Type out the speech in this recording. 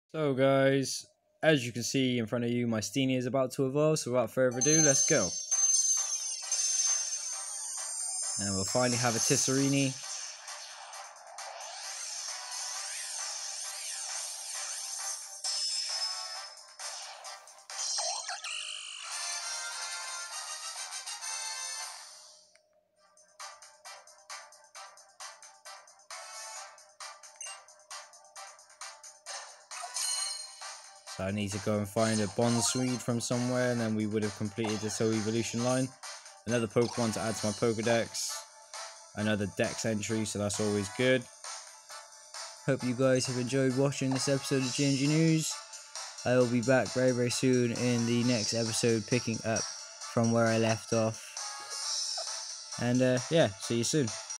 So guys, as you can see in front of you, my Steenee is about to evolve, so without further ado, let's go. And we'll finally have a Tisserini. So I need to go and find a Bond Swede from somewhere, and then we would have completed this whole evolution line. Another Pokemon to add to my Pokedex. Another Dex entry, so that's always good. Hope you guys have enjoyed watching this episode of GNG News. I will be back very, very soon in the next episode, picking up from where I left off. And yeah, see you soon.